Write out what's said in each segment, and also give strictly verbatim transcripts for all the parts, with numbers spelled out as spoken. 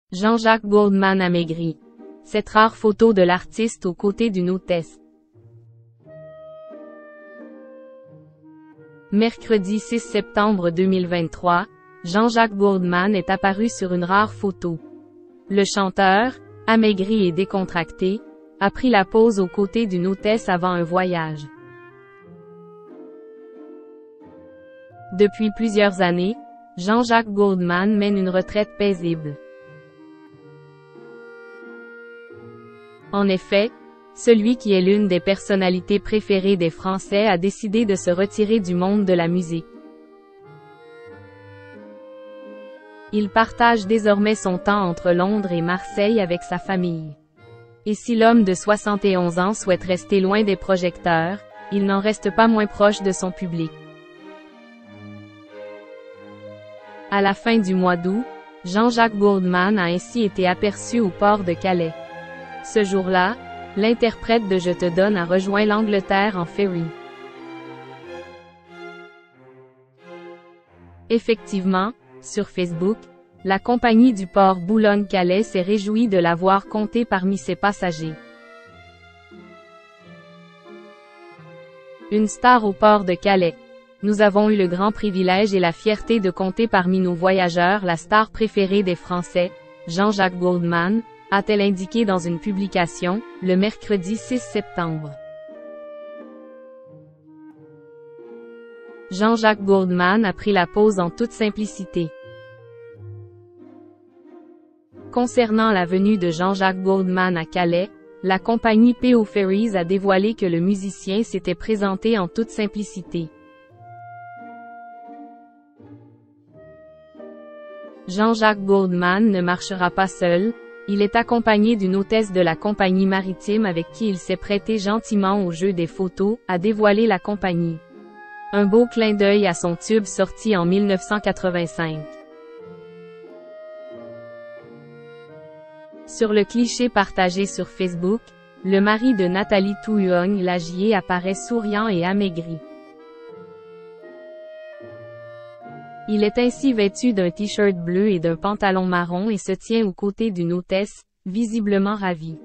Jean-Jacques Goldman amaigri. Cette rare photo de l'artiste aux côtés d'une hôtesse. Mercredi six septembre deux mille vingt-trois, Jean-Jacques Goldman est apparu sur une rare photo. Le chanteur, amaigri et décontracté, a pris la pose aux côtés d'une hôtesse avant un voyage. Depuis plusieurs années, Jean-Jacques Goldman mène une retraite paisible. En effet, celui qui est l'une des personnalités préférées des Français a décidé de se retirer du monde de la musique. Il partage désormais son temps entre Londres et Marseille avec sa famille. Et si l'homme de soixante et onze ans souhaite rester loin des projecteurs, il n'en reste pas moins proche de son public. À la fin du mois d'août, Jean-Jacques Goldman a ainsi été aperçu au port de Calais. Ce jour-là, l'interprète de Je te donne a rejoint l'Angleterre en ferry. Effectivement, sur Facebook, la compagnie du port Boulogne-Calais s'est réjouie de l'avoir compté parmi ses passagers. Une star au port de Calais. Nous avons eu le grand privilège et la fierté de compter parmi nos voyageurs la star préférée des Français, Jean-Jacques Goldman, a-t-elle indiqué dans une publication, le mercredi six septembre. Jean-Jacques Goldman a pris la pose en toute simplicité. Concernant la venue de Jean-Jacques Goldman à Calais, la compagnie P O Ferries a dévoilé que le musicien s'était présenté en toute simplicité. Jean-Jacques Goldman ne marchera pas seul, il est accompagné d'une hôtesse de la compagnie maritime avec qui il s'est prêté gentiment au jeu des photos, a dévoilé la compagnie. Un beau clin d'œil à son tube sorti en mille neuf cent quatre-vingt-cinq. Sur le cliché partagé sur Facebook, le mari de Nathalie Touhuong-Lagier apparaît souriant et amaigri. Il est ainsi vêtu d'un t-shirt bleu et d'un pantalon marron et se tient aux côtés d'une hôtesse, visiblement ravie.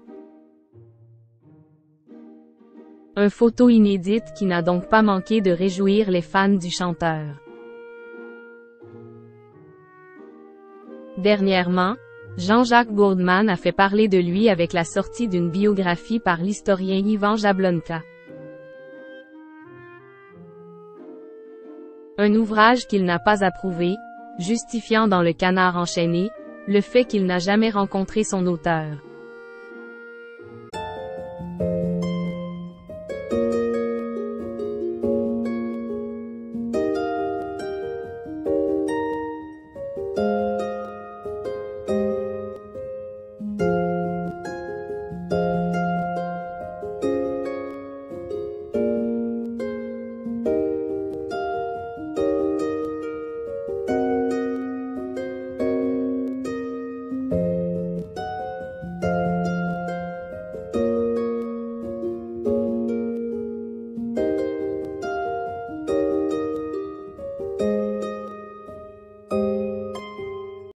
Une photo inédite qui n'a donc pas manqué de réjouir les fans du chanteur. Dernièrement, Jean-Jacques Goldman a fait parler de lui avec la sortie d'une biographie par l'historien Ivan Jablonka. Un ouvrage qu'il n'a pas approuvé, justifiant dans le Canard enchaîné, le fait qu'il n'a jamais rencontré son auteur.